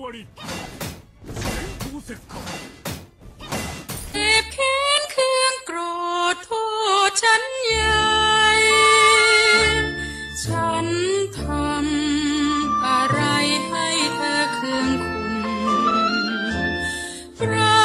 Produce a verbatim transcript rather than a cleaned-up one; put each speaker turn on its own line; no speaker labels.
り戦闘石火
เจ็บแค้นเคืองโกรธโทษฉันใหญ่ฉันทำอะไรให้เธอเคืองคุณพระ